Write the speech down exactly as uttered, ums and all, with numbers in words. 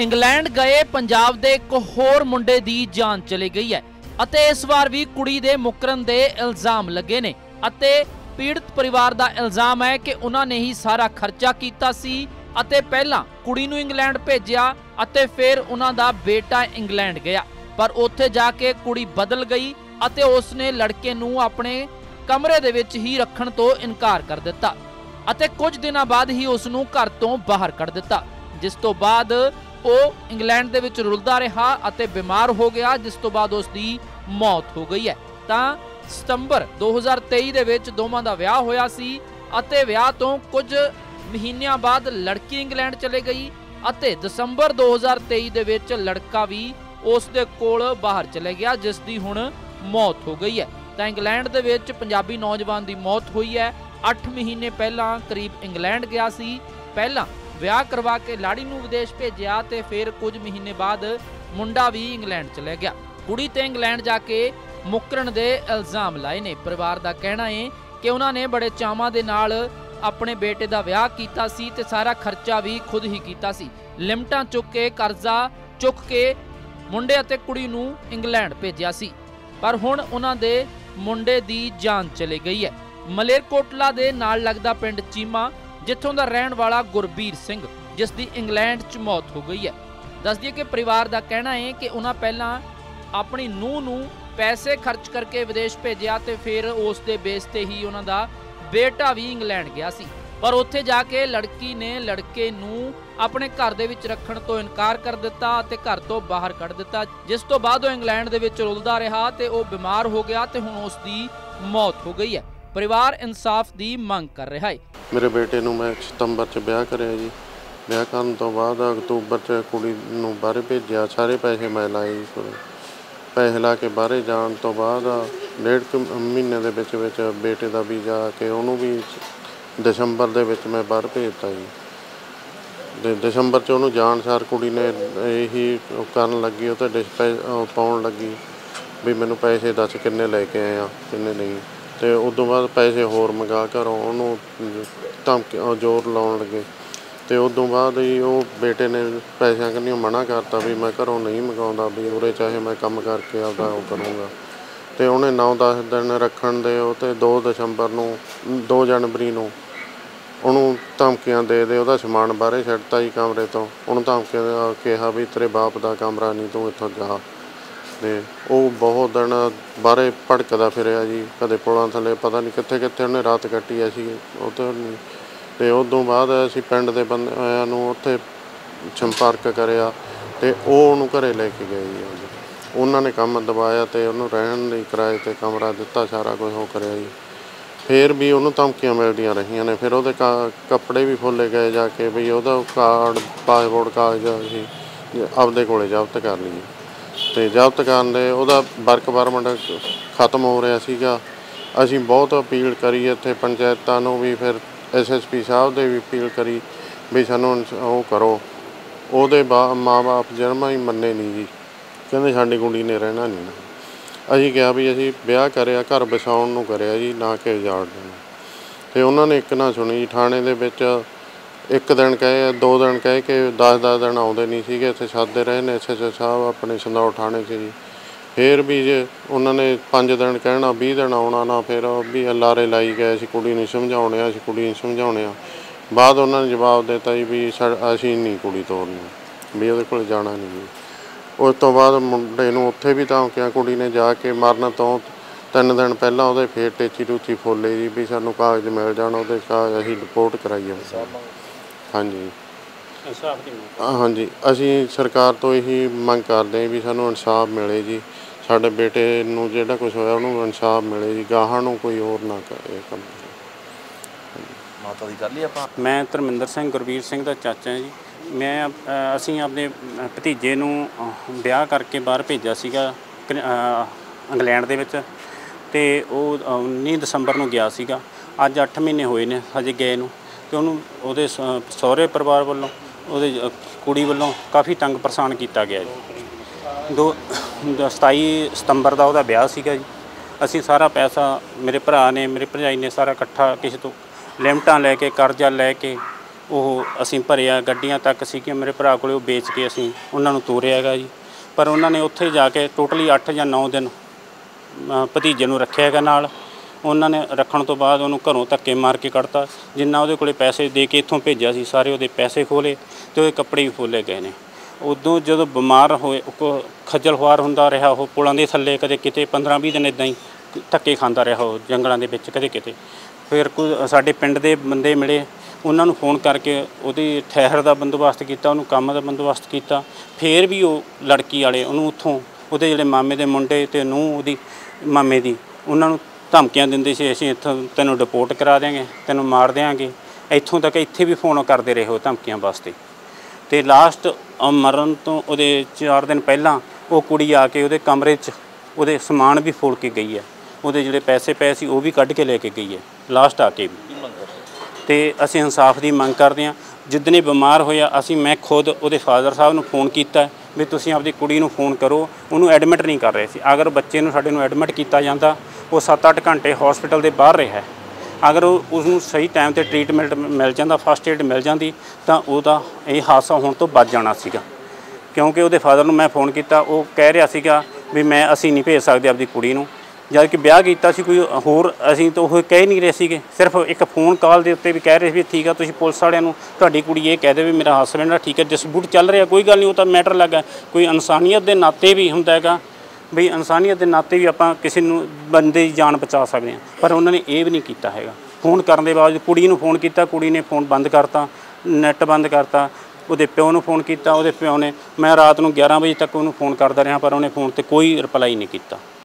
England गए पंजाब दे एक होर मुंडे दी जान चली गई है अते इस वार भी कुड़ी दे मुकरन दे इल्जाम लगे ने अते पीड़ित परिवार दा इल्जाम है कि उन्हां ने ही सारा खर्चा कीता सी अते पहला कुड़ी नूं इंग्लैंड भेजिया अते फिर उन्हां दा बेटा इंग्लैंड गया पर उत्थे जाके कुड़ी बदल गई अते उसने लड़के नूं अपने कमरे दे विच ही रखण तो इनकार कर दिता अते कुछ दिनां बाद ही उस नूं घर तो बाहर कढ़ दिता जिस तो बाद ਉਹ इंग्लैंड ਦੇ ਵਿੱਚ ਰੁਲਦਾ ਰਿਹਾ ਅਤੇ ਬਿਮਾਰ ਹੋ ਗਿਆ ਜਿਸ ਤੋਂ ਬਾਅਦ ਉਸ ਦੀ ਮੌਤ ਹੋ ਗਈ ਹੈ। ਤਾਂ ਸਤੰਬਰ ਦੋ ਹਜ਼ਾਰ ਤੇਈ ਦੇ ਵਿੱਚ ਦੋਵਾਂ ਦਾ ਵਿਆਹ ਹੋਇਆ ਸੀ ਅਤੇ ਵਿਆਹ ਤੋਂ ਕੁਝ ਮਹੀਨਿਆਂ ਬਾਅਦ ਲੜਕੀ ਇੰਗਲੈਂਡ ਚਲੇ ਗਈ ਅਤੇ ਦਸੰਬਰ ਦੋ ਹਜ਼ਾਰ ਤੇਈ ਦੇ ਵਿੱਚ ਲੜਕਾ ਵੀ ਉਸ ਦੇ ਕੋਲ ਬਾਹਰ ਚਲੇ ਗਿਆ ਜਿਸ ਦੀ ਹੁਣ ਮੌਤ ਹੋ ਗਈ ਹੈ। ਤਾਂ ਇੰਗਲੈਂਡ ਦੇ ਵਿੱਚ ਪੰਜਾਬੀ ਨੌਜਵਾਨ ਦੀ ਮੌਤ ਹੋਈ ਹੈ। ਅੱਠ ਮਹੀਨੇ ਪਹਿਲਾਂ ਕਰੀਬ ਇੰਗਲੈਂਡ ਗਿਆ ਸੀ। ਪਹਿਲਾਂ ਵਿਆਹ ਕਰਵਾ ਕੇ ਲਾੜੀ ਨੂੰ ਵਿਦੇਸ਼ ਭੇਜਿਆ ਤੇ ਫਿਰ ਕੁਝ ਮਹੀਨੇ ਬਾਅਦ ਮੁੰਡਾ ਵੀ ਇੰਗਲੈਂਡ ਚਲੇ ਗਿਆ। ਕੁੜੀ ਤੇ ਇੰਗਲੈਂਡ ਜਾ ਕੇ ਮੁਕਰਨ ਦੇ ਇਲਜ਼ਾਮ ਲਾਏ ਨੇ। ਪਰਿਵਾਰ ਦਾ ਕਹਿਣਾ ਹੈ ਕਿ ਉਹਨਾਂ ਨੇ ਬੜੇ ਚਾਵਾਂ ਦੇ ਨਾਲ ਆਪਣੇ ਬੇਟੇ ਦਾ ਵਿਆਹ ਕੀਤਾ ਸੀ ਤੇ ਸਾਰਾ ਖਰਚਾ ਵੀ ਖੁਦ ਹੀ ਕੀਤਾ ਸੀ। ਲਿਮਟਾਂ ਚੁੱਕ ਕੇ ਕਰਜ਼ਾ ਚੁੱਕ ਕੇ ਮੁੰਡੇ ਅਤੇ ਕੁੜੀ ਨੂੰ ਇੰਗਲੈਂਡ ਭੇਜਿਆ ਸੀ ਪਰ ਹੁਣ ਉਹਨਾਂ ਦੇ ਮੁੰਡੇ ਦੀ ਜਾਨ ਚਲੀ ਗਈ ਹੈ। ਮਲੇਰਕੋਟਲਾ ਦੇ ਨਾਲ ਲੱਗਦਾ ਪਿੰਡ ਚੀਮਾ ਜਿੱਥੋਂ ਦਾ ਰਹਿਣ ਵਾਲਾ ਗੁਰਬੀਰ ਸਿੰਘ ਜਿਸ ਦੀ ਇੰਗਲੈਂਡ 'ਚ ਮੌਤ ਹੋ ਗਈ ਹੈ। ਦੱਸ ਦਈਏ ਕਿ ਪਰਿਵਾਰ ਦਾ ਕਹਿਣਾ ਹੈ ਕਿ ਉਹਨਾਂ ਪਹਿਲਾਂ ਆਪਣੀ ਨੂੰਹ ਨੂੰ ਪੈਸੇ ਖਰਚ ਕਰਕੇ ਵਿਦੇਸ਼ ਭੇਜਿਆ ਤੇ ਫਿਰ ਉਸ ਦੇ ਬੇਸ ਤੇ ਹੀ ਉਹਨਾਂ ਦਾ ਬੇਟਾ ਵੀ ਇੰਗਲੈਂਡ ਗਿਆ ਸੀ ਪਰ ਉੱਥੇ ਜਾ ਕੇ ਲੜਕੀ ਨੇ ਲੜਕੇ ਨੂੰ ਆਪਣੇ ਘਰ ਦੇ ਵਿੱਚ ਰੱਖਣ ਤੋਂ ਇਨਕਾਰ ਕਰ ਦਿੱਤਾ ਅਤੇ ਘਰ ਤੋਂ ਬਾਹਰ ਕੱਢ ਦਿੱਤਾ ਜਿਸ ਤੋਂ ਬਾਅਦ ਉਹ ਇੰਗਲੈਂਡ ਦੇ ਵਿੱਚ ਰੁਲਦਾ ਰਿਹਾ ਤੇ ਉਹ ਬਿਮਾਰ ਹੋ ਗਿਆ ਤੇ ਹੁਣ ਉਸ ਦੀ ਮੌਤ ਹੋ ਗਈ ਹੈ। परिवार इंसाफ की मांग कर रहा है। मेरे बेटे नूं मैं सितंबर च ब्याह करिया जी। ब्याह करन तो बाद अक्तूबर च कुड़ी नूं बाहर भेजिया। सारे पैसे मैं लाए जी। पैसे ला के बाहर जाण तो बाद डेढ़ क महीने दे विच विच बेटे दा वीज़ा के उहनूं भी दसंबर दे विच मैं बाहर भेजता जी। ते दसंबर च उहनूं जाण सार कुड़ी ने यही करन लगी उह ते डिस पाउण लगी भी मैनूं पैसे दस किन्ने लैके आए आ किन्ने नहीं ਤੇ ਉਦੋਂ ਬਾਅਦ ਪੈਸੇ ਹੋਰ ਮੰਗਾ ਘਰੋਂ ਉਹਨੂੰ ਧਮਕੀ ਜ਼ੋਰ ਲਾਉਣ ਲੱਗੇ ਤੇ ਉਦੋਂ ਬਾਅਦ ਹੀ ਉਹ ਬੇਟੇ ਨੇ ਪੈਸਿਆਂ ਕੰਨੀ ਮਨਾ ਕਰਤਾ ਵੀ ਮੈਂ ਘਰੋਂ ਨਹੀਂ ਮੰਗਾਉਂਦਾ ਵੀ ਉਰੇ ਚਾਹੇ ਮੈਂ ਕੰਮ ਕਰਕੇ ਆਪਦਾ ਉਹ ਕਰੂੰਗਾ ਤੇ ਉਹਨੇ ਨੌ ਦਸ ਦਿਨ ਰੱਖਣ ਦੇ ਉਹ ਤੇ ਦੋ ਦਸੰਬਰ ਨੂੰ ਦੋ ਜਨਵਰੀ ਨੂੰ ਉਹਨੂੰ ਧਮਕੀਆਂ ਦੇ ਦੇ ਉਹਦਾ ਸਮਾਨ ਬਾਹਰੇ ਛੱਡਤਾ ਜੀ ਕਮਰੇ ਤੋਂ। ਉਹਨੂੰ ਧਮਕੀਆਂ ਕਿਹਾ ਵੀ ਤੇਰੇ ਬਾਪ ਦਾ ਕਮਰਾ ਨਹੀਂ ਤੂੰ ਇੱਥੋਂ ਜਾ ਤੇ ਉਹ ਬਹੁਤ ਦਿਨ ਬਾਹਰੇ ਭੜਕਦਾ ਫਿਰਿਆ ਜੀ। ਕਦੇ ਪੁਲਾਂ ਥੱਲੇ ਪਤਾ ਨਹੀਂ ਕਿੱਥੇ ਕਿੱਥੇ ਉਹਨੇ ਰਾਤ ਕੱਟੀ ਸੀ ਉਹ ਤੋਂ ਨਹੀਂ ਤੇ ਉਦੋਂ ਬਾਅਦ ਅਸੀਂ ਪਿੰਡ ਦੇ ਬੰਦਿਆਂ ਨੂੰ ਉੱਥੇ ਸੰਪਰਕ ਕਰਿਆ ਤੇ ਉਹ ਉਹਨੂੰ ਘਰੇ ਲੈ ਕੇ ਗਏ ਜੀ। ਉਹਨਾਂ ਨੇ ਕੰਮ ਦਵਾਇਆ ਤੇ ਉਹਨੂੰ ਰਹਿਣ ਲਈ ਕਿਰਾਏ ਤੇ ਕਮਰਾ ਦਿੱਤਾ ਸਾਰਾ ਕੁਝ ਉਹ ਕਰਿਆ ਜੀ। ਫਿਰ ਵੀ ਉਹਨੂੰ ਧਮਕੀਆਂ ਮਿਲਦੀਆਂ ਰਹੀਆਂ ਨੇ। ਫਿਰ ਉਹਦੇ ਕਾ ਕੱਪੜੇ ਵੀ ਫੋਲੇ ਗਏ ਜਾ ਕੇ ਵੀ ਉਹਦਾ ਕਾਰਡ ਪਾਸਪੋਰਟ ਕਾਗਜ਼ ਅਸੀਂ ਆਪਦੇ ਕੋਲੇ ਜ਼ਬਤ ਕਰ ਲਈਏ ਤੇ ਜ਼ਬਤ ਕਰਨ ਦੇ ਉਹਦਾ ਵਰਕ ਪਰਮਿਟ ਖਤਮ ਹੋ ਰਿਹਾ ਸੀਗਾ। ਅਸੀਂ ਬਹੁਤ ਅਪੀਲ ਕਰੀ ਇੱਥੇ ਪੰਚਾਇਤਾਂ ਨੂੰ ਵੀ ਫਿਰ ਐਸ ਐਸ ਪੀ ਸਾਹਿਬ ਦੇ ਵੀ ਅਪੀਲ ਕਰੀ ਵੀ ਸਾਨੂੰ ਉਹ ਕਰੋ। ਉਹਦੇ ਬਾ ਮਾਂ ਬਾਪ ਜਨਮ ਹੀ ਮੰਨੇ ਨਹੀਂ ਜੀ। ਕਹਿੰਦੇ ਸਾਡੀ ਕੁੜੀ ਨੇ ਰਹਿਣਾ ਨਹੀਂ। ਅਸੀਂ ਕਿਹਾ ਵੀ ਅਸੀਂ ਵਿਆਹ ਕਰਿਆ ਘਰ ਵਸਾਉਣ ਨੂੰ ਕਰਿਆ ਜੀ ਨਾ ਕਿ ਉਜਾੜ ਦੇਣਾ ਤੇ ਉਹਨਾਂ ਨੇ ਇੱਕ ਨਾ ਸੁਣੀ। ਥਾਣੇ ਦੇ ਵਿੱਚ ਇੱਕ ਦਿਨ ਕਹੇ ਦੋ ਦਿਨ ਕਹਿ ਕੇ ਦਸ ਦਸ ਦਿਨ ਆਉਂਦੇ ਨਹੀਂ ਸੀਗੇ। ਇੱਥੇ ਸੱਦਦੇ ਰਹੇ ਨੇ ਐਸ ਐਚ ਓ ਸਾਹਿਬ ਆਪਣੇ ਸੰਦੌੜ ਥਾਣੇ 'ਚ ਜੀ। ਫਿਰ ਵੀ ਜੇ ਉਹਨਾਂ ਨੇ ਪੰਜ ਦਿਨ ਕਹਿਣਾ ਵੀਹ ਦਿਨ ਆਉਣਾ ਨਾ ਫਿਰ ਵੀ ਲਾਰੇ ਲਾਈ ਗਏ ਅਸੀਂ ਕੁੜੀ ਨੂੰ ਸਮਝਾਉਣੇ ਆ ਅਸੀਂ ਕੁੜੀ ਨੂੰ ਸਮਝਾਉਣੇ ਆ। ਬਾਅਦ ਉਹਨਾਂ ਨੇ ਜਵਾਬ ਦਿੱਤਾ ਜੀ ਵੀ ਅਸੀਂ ਨਹੀਂ ਕੁੜੀ ਤੋਰਨੀ ਵੀ ਉਹਦੇ ਕੋਲ ਜਾਣਾ ਨਹੀਂ ਜੀ। ਉਸ ਤੋਂ ਬਾਅਦ ਮੁੰਡੇ ਨੂੰ ਉੱਥੇ ਵੀ ਧਮਕੀਆਂ ਕੁੜੀ ਨੇ ਜਾ ਕੇ ਮਰਨ ਤੋਂ ਤਿੰਨ ਦਿਨ ਪਹਿਲਾਂ ਉਹਦੇ ਫਿਰ ਟੇਚੀ ਟੂਚੀ ਫੋਲੇ ਜੀ ਵੀ ਸਾਨੂੰ ਕਾਗਜ਼ ਮਿਲ ਜਾਣ ਉਹਦੇ ਕਾਗਜ਼ ਅਸੀਂ ਰਿਪੋਰਟ ਕਰਾਈਏ। ਹਾਂਜੀ ਹਾਂਜੀ ਅਸੀਂ ਸਰਕਾਰ ਤੋਂ ਇਹੀ ਮੰਗ ਕਰਦੇ ਹਾਂ ਵੀ ਸਾਨੂੰ ਇਨਸਾਫ ਮਿਲੇ ਜੀ। ਸਾਡੇ ਬੇਟੇ ਨੂੰ ਜਿਹੜਾ ਕੁਛ ਹੋਇਆ ਉਹਨੂੰ ਇਨਸਾਫ ਮਿਲੇ ਜੀ। ਗਾਹਾਂ ਨੂੰ ਕੋਈ ਹੋਰ ਨਾ ਕਰੇ ਕੰਮ। ਮਾਤਾ ਦੀ ਗੱਲ ਹੀ ਆਪਾਂ ਮੈਂ ਧਰਮਿੰਦਰ ਸਿੰਘ ਗੁਰਬੀਰ ਸਿੰਘ ਦਾ ਚਾਚਾ ਜੀ। ਮੈਂ ਅਸੀਂ ਆਪਣੇ ਭਤੀਜੇ ਨੂੰ ਵਿਆਹ ਕਰਕੇ ਬਾਹਰ ਭੇਜਿਆ ਸੀਗਾ ਇੰਗਲੈਂਡ ਦੇ ਵਿੱਚ ਤੇ ਉਹ ਉੱਨੀ ਦਸੰਬਰ ਨੂੰ ਗਿਆ ਸੀਗਾ। ਅੱਜ ਅੱਠ ਮਹੀਨੇ ਹੋਏ ਨੇ ਹਜੇ ਗਏ ਨੂੰ ਤੇ ਉਹਨੂੰ ਉਹਦੇ ਸਹੁਰੇ ਪਰਿਵਾਰ ਵੱਲੋਂ ਉਹਦੇ ਕੁੜੀ ਵੱਲੋਂ ਕਾਫੀ ਤੰਗ ਪਰੇਸ਼ਾਨ ਕੀਤਾ ਗਿਆ ਜੀ। ਦੋ ਸਤਾਈ ਸਤੰਬਰ ਦਾ ਉਹਦਾ ਵਿਆਹ ਸੀਗਾ ਜੀ। ਅਸੀਂ ਸਾਰਾ ਪੈਸਾ ਮੇਰੇ ਭਰਾ ਨੇ ਮੇਰੇ ਭਰਜਾਈ ਨੇ ਸਾਰਾ ਇਕੱਠਾ ਕਿਸੇ ਤੋਂ ਲਿਮਟਾਂ ਲੈ ਕੇ ਕਰਜ਼ਾ ਲੈ ਕੇ ਉਹ ਅਸੀਂ ਭਰਿਆ, ਗੱਡੀਆਂ ਤੱਕ ਸੀ ਕਿ ਮੇਰੇ ਭਰਾ ਕੋਲੇ ਉਹ ਵੇਚ ਕੇ ਅਸੀਂ ਉਹਨਾਂ ਨੂੰ ਤੋਰਿਆ ਹੈਗਾ ਜੀ। ਪਰ ਉਹਨਾਂ ਨੇ ਉੱਥੇ ਜਾ ਕੇ ਟੋਟਲੀ ਅੱਠ ਜਾਂ ਨੌ ਦਿਨ ਭਤੀਜੇ ਨੂੰ ਰੱਖਿਆ ਹੈਗਾ ਨਾਲ। ਉਹਨਾਂ ਨੇ ਰੱਖਣ ਤੋਂ ਬਾਅਦ ਉਹਨੂੰ ਘਰੋਂ ਧੱਕੇ ਮਾਰ ਕੇ ਕੱਢਤਾ। ਜਿੰਨਾ ਉਹਦੇ ਕੋਲੇ ਪੈਸੇ ਦੇ ਕੇ ਇੱਥੋਂ ਭੇਜਿਆ ਸੀ ਸਾਰੇ ਉਹਦੇ ਪੈਸੇ ਖੋਲੇ ਅਤੇ ਉਹਦੇ ਕੱਪੜੇ ਵੀ ਖੋਲੇ ਗਏ ਨੇ। ਉਦੋਂ ਜਦੋਂ ਬਿਮਾਰ ਹੋਏ ਖੱਜਲ ਖੁਆਰ ਹੁੰਦਾ ਰਿਹਾ ਉਹ ਪੁਲਾਂ ਦੇ ਥੱਲੇ, ਕਦੇ ਕਿਤੇ ਪੰਦਰਾਂ ਵੀਹ ਦਿਨ ਇੱਦਾਂ ਹੀ ਧੱਕੇ ਖਾਂਦਾ ਰਿਹਾ ਉਹ ਜੰਗਲਾਂ ਦੇ ਵਿੱਚ ਕਦੇ ਕਿਤੇ। ਫਿਰ ਕੋਈ ਸਾਡੇ ਪਿੰਡ ਦੇ ਬੰਦੇ ਮਿਲੇ, ਉਹਨਾਂ ਨੂੰ ਫੋਨ ਕਰਕੇ ਉਹਦੀ ਠਹਿਰ ਦਾ ਬੰਦੋਬਸਤ ਕੀਤਾ, ਉਹਨੂੰ ਕੰਮ ਦਾ ਬੰਦੋਬਸਤ ਕੀਤਾ। ਫਿਰ ਵੀ ਉਹ ਲੜਕੀ ਵਾਲੇ ਉਹਨੂੰ ਉੱਥੋਂ ਉਹਦੇ ਜਿਹੜੇ ਮਾਮੇ ਦੇ ਮੁੰਡੇ ਅਤੇ ਨੂੰਹ ਉਹਦੀ ਮਾਮੇ ਦੀ ਉਹਨਾਂ ਨੂੰ ਧਮਕੀਆਂ ਦਿੰਦੇ ਸੀ, ਅਸੀਂ ਇੱਥੋਂ ਤੈਨੂੰ ਡਿਪੋਰਟ ਕਰਾ ਦਿਆਂਗੇ, ਤੈਨੂੰ ਮਾਰ ਦਿਆਂਗੇ। ਇੱਥੋਂ ਤੱਕ ਇੱਥੇ ਵੀ ਫੋਨ ਕਰਦੇ ਰਹੇ ਉਹ ਧਮਕੀਆਂ ਵਾਸਤੇ। ਅਤੇ ਲਾਸਟ ਮਰਨ ਤੋਂ ਉਹਦੇ ਚਾਰ ਦਿਨ ਪਹਿਲਾਂ ਉਹ ਕੁੜੀ ਆ ਕੇ ਉਹਦੇ ਕਮਰੇ 'ਚ ਉਹਦੇ ਸਮਾਨ ਵੀ ਫੋੜ ਕੇ ਗਈ ਹੈ। ਉਹਦੇ ਜਿਹੜੇ ਪੈਸੇ ਪਏ ਸੀ ਉਹ ਵੀ ਕੱਢ ਕੇ ਲੈ ਕੇ ਗਈ ਹੈ ਲਾਸਟ ਆ ਕੇ ਵੀ। ਅਤੇ ਅਸੀਂ ਇਨਸਾਫ ਦੀ ਮੰਗ ਕਰਦੇ ਹਾਂ। ਜਿੱਦਣ ਇਹ ਬਿਮਾਰ ਹੋਇਆ ਅਸੀਂ ਮੈਂ ਖੁਦ ਉਹਦੇ ਫਾਦਰ ਸਾਹਿਬ ਨੂੰ ਫੋਨ ਕੀਤਾ ਵੀ ਤੁਸੀਂ ਆਪਦੀ ਕੁੜੀ ਨੂੰ ਫੋਨ ਕਰੋ, ਉਹਨੂੰ ਐਡਮਿਟ ਨਹੀਂ ਕਰ ਰਹੇ ਸੀ। ਅਗਰ ਬੱਚੇ ਨੂੰ ਸਾਡੇ ਨੂੰ ਐਡਮਿਟ ਕੀਤਾ ਜਾਂਦਾ, ਉਹ ਸੱਤ ਅੱਠ ਘੰਟੇ ਹੌਸਪੀਟਲ ਦੇ ਬਾਹਰ ਰਿਹਾ। ਅਗਰ ਉਹ ਉਸਨੂੰ ਸਹੀ ਟਾਈਮ 'ਤੇ ਟਰੀਟਮੈਂਟ ਮਿਲ ਜਾਂਦਾ, ਫਸਟ ਏਡ ਮਿਲ ਜਾਂਦੀ, ਤਾਂ ਉਹਦਾ ਇਹ ਹਾਦਸਾ ਹੋਣ ਤੋਂ ਬਚ ਜਾਣਾ ਸੀਗਾ। ਕਿਉਂਕਿ ਉਹਦੇ ਫਾਦਰ ਨੂੰ ਮੈਂ ਫੋਨ ਕੀਤਾ, ਉਹ ਕਹਿ ਰਿਹਾ ਸੀਗਾ ਵੀ ਮੈਂ ਅਸੀਂ ਨਹੀਂ ਭੇਜ ਸਕਦੇ ਆਪਦੀ ਕੁੜੀ ਨੂੰ। ਜਦ ਕਿ ਵਿਆਹ ਕੀਤਾ ਸੀ ਕੋਈ ਹੋਰ, ਅਸੀਂ ਤਾਂ ਉਹ ਕਹਿ ਨਹੀਂ ਰਹੇ ਸੀਗੇ। ਸਿਰਫ ਇੱਕ ਫੋਨ ਕਾਲ ਦੇ ਉੱਤੇ ਵੀ ਕਹਿ ਰਹੇ ਸੀ ਵੀ ਠੀਕ ਆ, ਤੁਸੀਂ ਪੁਲਿਸ ਵਾਲਿਆਂ ਨੂੰ ਤੁਹਾਡੀ ਕੁੜੀ ਇਹ ਕਹਿ ਦੇ ਵੀ ਮੇਰਾ ਹਸਬੈਂਡ ਆ, ਠੀਕ ਹੈ, ਡਿਸਪਿਊਟ ਚੱਲ ਰਿਹਾ, ਕੋਈ ਗੱਲ ਨਹੀਂ, ਉਹ ਤਾਂ ਮੈਟਰ ਲੱਗਾ। ਕੋਈ ਇਨਸਾਨੀਅਤ ਦੇ ਨਾਤੇ ਵੀ ਹੁੰਦਾ ਹੈਗਾ ਵੀ ਇਨਸਾਨੀਅਤ ਦੇ ਨਾਤੇ ਵੀ ਆਪਾਂ ਕਿਸੇ ਨੂੰ ਬੰਦੇ ਦੀ ਜਾਨ ਬਚਾ ਸਕਦੇ ਹਾਂ। ਪਰ ਉਹਨਾਂ ਨੇ ਇਹ ਵੀ ਨਹੀਂ ਕੀਤਾ ਹੈਗਾ। ਫੋਨ ਕਰਨ ਦੇ ਬਾਵਜੂਦ ਕੁੜੀ ਨੂੰ ਫੋਨ ਕੀਤਾ, ਕੁੜੀ ਨੇ ਫੋਨ ਬੰਦ ਕਰਤਾ, ਨੈੱਟ ਬੰਦ ਕਰਤਾ। ਉਹਦੇ ਪਿਓ ਨੂੰ ਫੋਨ ਕੀਤਾ, ਉਹਦੇ ਪਿਓ ਨੇ ਮੈਂ ਰਾਤ ਨੂੰ ਗਿਆਰਾਂ ਵਜੇ ਤੱਕ ਉਹਨੂੰ ਫੋਨ ਕਰਦਾ ਰਿਹਾ, ਪਰ ਉਹਨੇ ਫੋਨ 'ਤੇ ਕੋਈ ਰਿਪਲਾਈ ਨਹੀਂ ਕੀਤਾ।